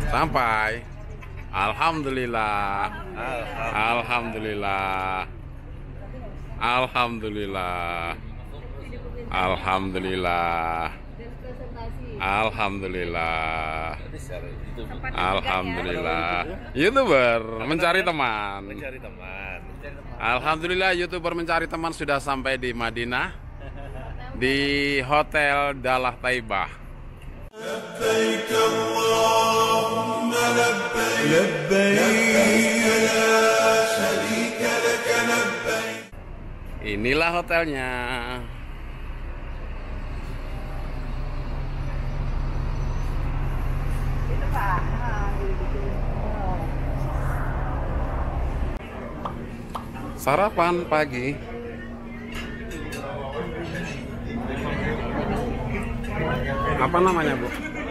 Sampai. Alhamdulillah. Alhamdulillah. Alhamdulillah. Alhamdulillah. Alhamdulillah. Alhamdulillah. YouTuber mencari teman. Alhamdulillah, YouTuber mencari teman sudah sampai di Madinah, di Hotel Dalah Thaibah. لبيك اللهم لبيك لبيك لا شريك لك لبيك. Inilah hotelnya. Sarapan pagi. Apa namanya, Bu?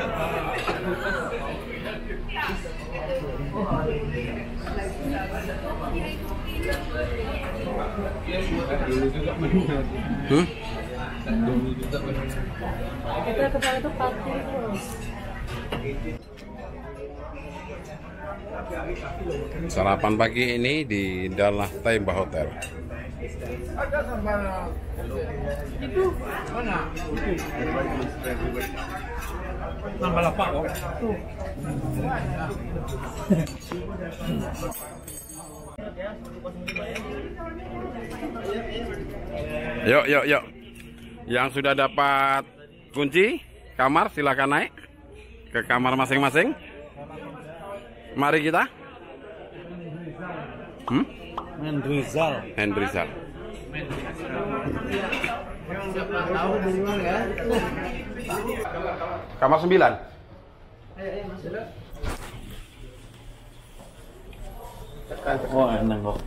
Kita kepala itu parkir terus. Sarapan pagi ini di Dalah Thaibah Hotel. Itu mana? Nambah lapak kok. Tuh. Yuk. Yang sudah dapat kunci kamar silakan naik ke kamar masing-masing. Mari kita. Hendrizal. Kamar 9. Oh, enak kok.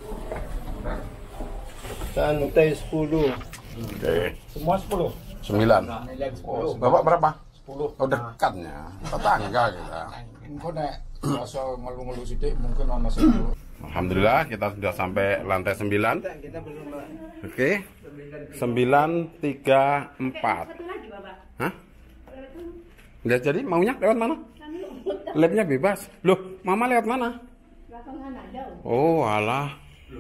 Santai 10. Oke. Semua 10. 9. Bapak berapa? 10. Oh, dekatnya. Tetangga kita. Engko nek rasa ngelu-ngelu sithik mungkin ana 10. Alhamdulillah kita sudah sampai lantai 9. Oke. 934. Hah? Nggak jadi, maunya lewat mana? Labnya bebas. Loh, Mama lewat mana? Oh, alah.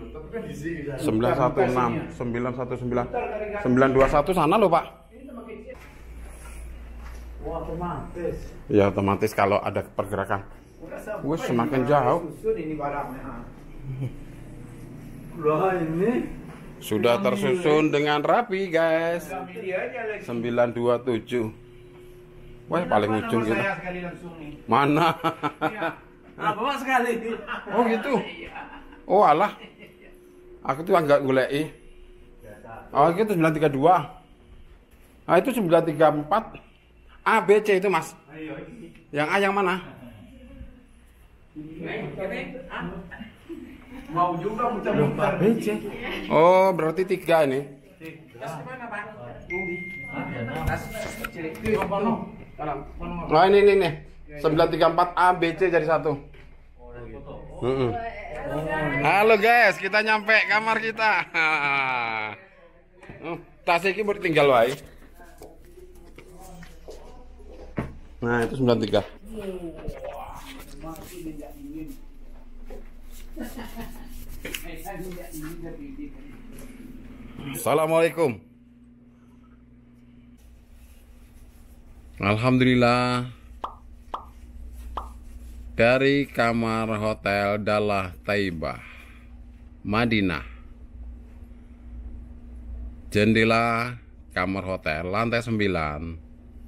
916, 919, 921 sana loh, Pak. Ya otomatis kalau ada pergerakan. Wih, semakin jauh. Sudah tersusun dengan rapi, guys. 927. Wah, paling ujung kita. Mana? Bapak sekali. Oh gitu. Oh alah. Aku tuh agak ngulei. Oh itu 932. Ah itu 934. A, B, C itu, Mas. Yang A yang mana? Mau juga muter-muter. B, C. Oh berarti 3 ini. Nah ini nih. 934 A, B, C jadi 1. Halo guys, kita nyampe kamar kita. Tas iki mau tinggal wae. Nah, itu 93. Assalamualaikum. Alhamdulillah. Dari kamar Hotel Dalah Thaibah, Madinah. Jendela kamar hotel lantai 9.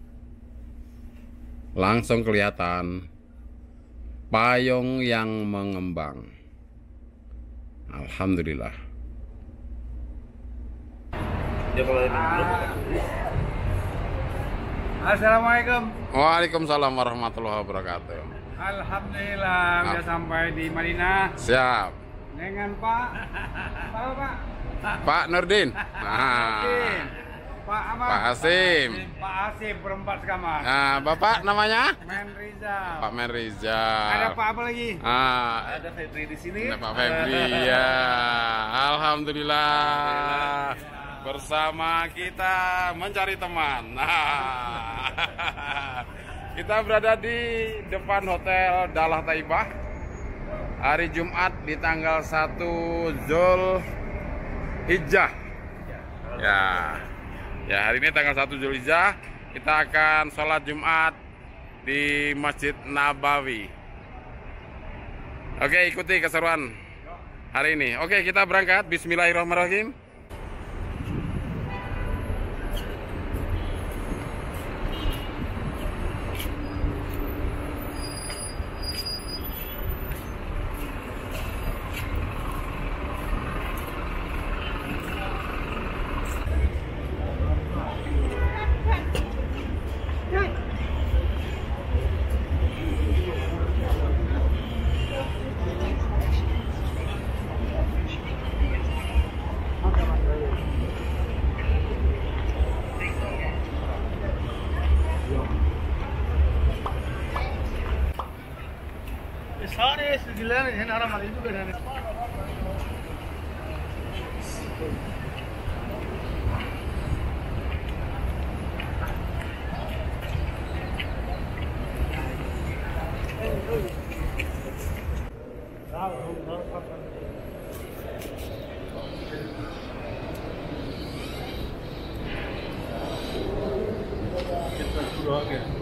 Langsung kelihatan payung yang mengembang. Alhamdulillah. Assalamualaikum. Waalaikumsalam warahmatullahi wabarakatuh. Alhamdulillah udah sampai di Madinah Siap. dengan Pak. Pak. Pak Nurdin. Pak apa? Pak Hasim. Pak Hasim berempat sekamar. Nah, Bapak namanya? Men Rizal. Pak Men Rizal. Ada Pak apa lagi? Ada Febri di sini. Ada Pak Febri ya. Alhamdulillah. Bersama kita mencari teman. Kita berada di depan Hotel Dalah Thaibah. Hari Jumat di tanggal 1 Zulhijjah. Ya, hari ini tanggal 1 Zulhijjah. Kita akan sholat Jumat di Masjid Nabawi. Oke, ikuti keseruan hari ini. Oke, kita berangkat. Bismillahirrahmanirrahim. सारे इस जिले में है नारा मारी तो बैठे कितना शुरू हो गया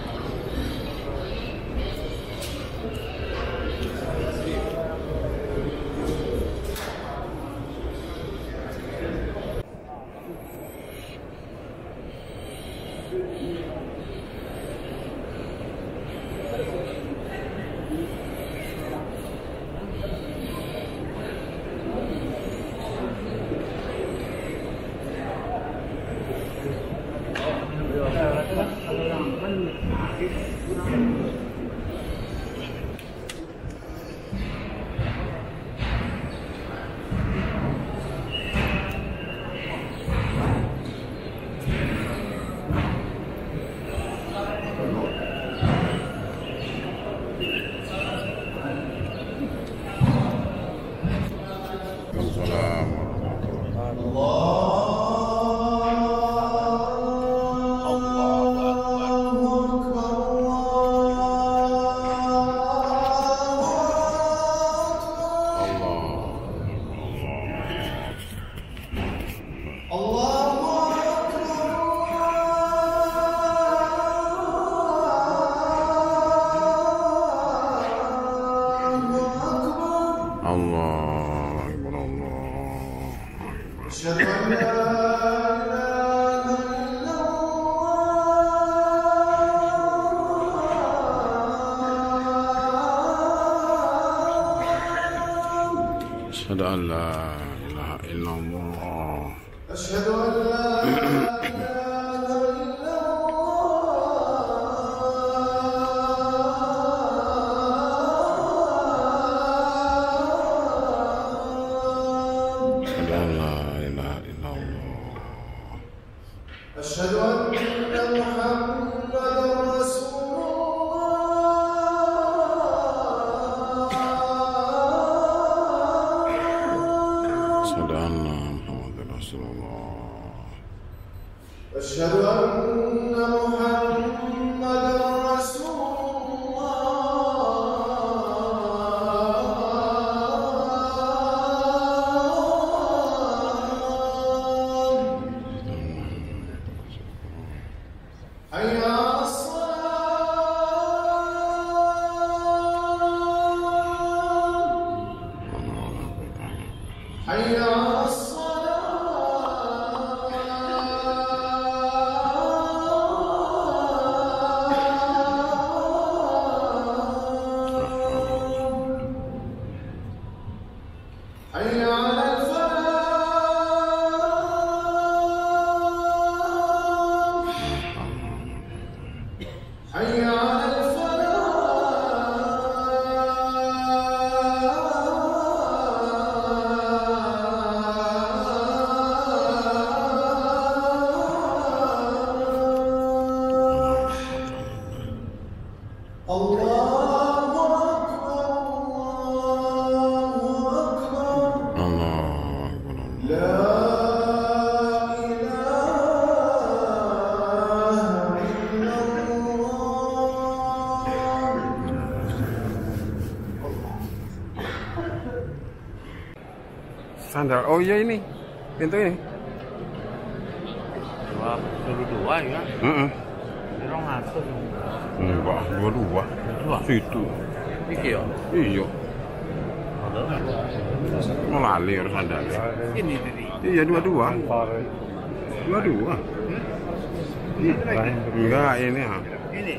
أشهد أن لا إله إلا الله. أشهد أن لا إله إلا الله. أشهد أن لا إله إلا الله. أشهد أن محمدا رسول أشهد أن محمد رسول الله. أشهد أن محمدا رسول الله. حي على الصلاة. حي على حي على الفلاح. حي على الفلاح. الله لا إله إلا الله. Sandal. Oh iya ini. Pintu ini. 22 ya. Heeh. Ini 200. Enggak, 22. Situ. Iki ya. Iya. Mau lali harus sandal. Ini tadi. Iya 22. 22. Enggak ini ha. Ini.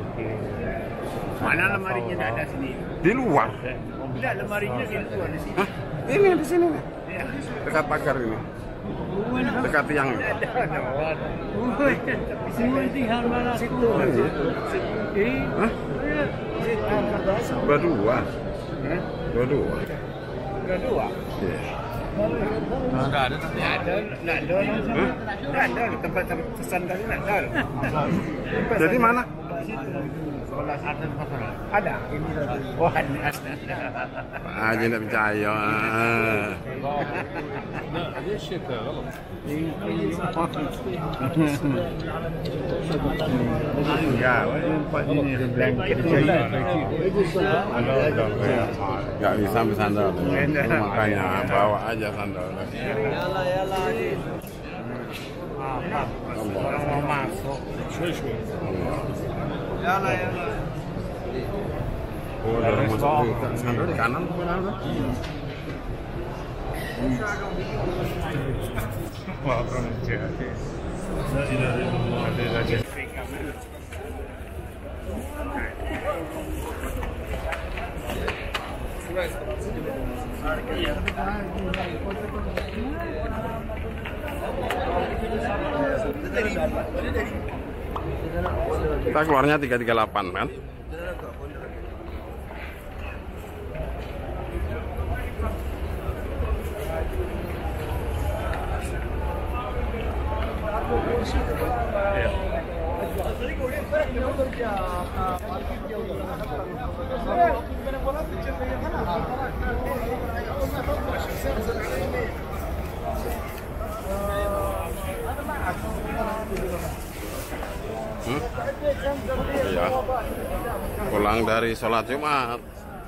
Mana lemarinya tidak ada sini? Di luar. Tidak, lemarinya di luar di sini. Hah? Ini di sini nih. Ya. Dekat pagar ini. Dekat tiang. tinggal mana situ? Hah? 22. 22. Kedua. Iya. Enggak ada tapi ada. Enggak ada. Enggak ada tempat pesan tadi enggak ada. Jadi mana? Ada. Oh, ada. Aja enggak percaya. Ya, Pak ini blanket. Enggak bisa ambil sandal. Makanya bawa aja sandal. Orang mau masuk. Oh, udah masuk sandal di kanan apa? Wah, pronunciasi. Kita keluarnya 338 kan? Iya. Pulang dari sholat Jumat.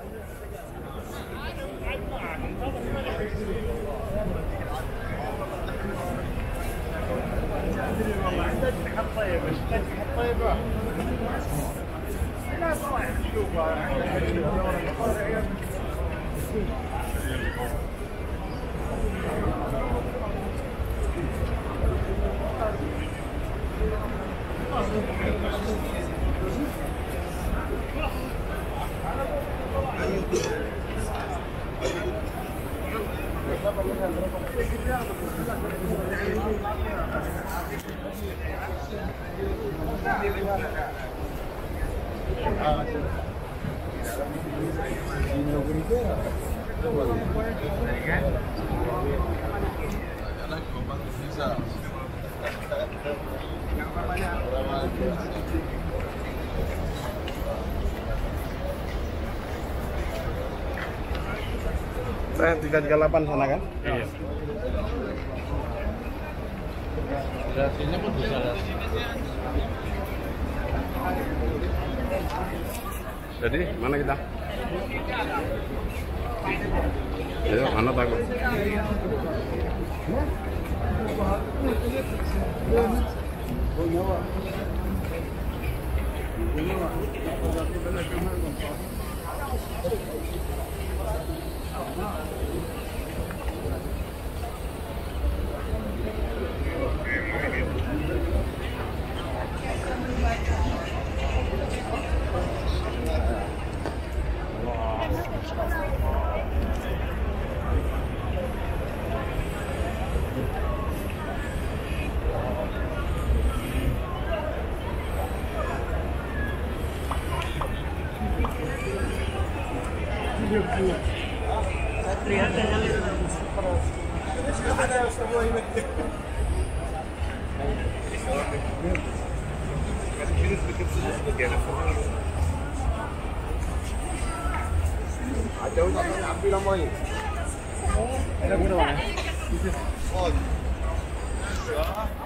Saya 338 sana kan? Iya. Sini pun bisa. Jadi mana kita? Ayo, mana takut? Oh.